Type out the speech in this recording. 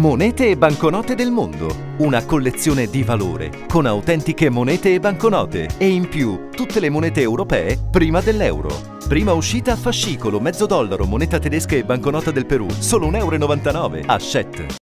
Monete e banconote del mondo, una collezione di valore, con autentiche monete e banconote e in più tutte le monete europee prima dell'euro. Prima uscita fascicolo, mezzo dollaro, moneta tedesca e banconota del Perù, solo 1,99 € a Hachette.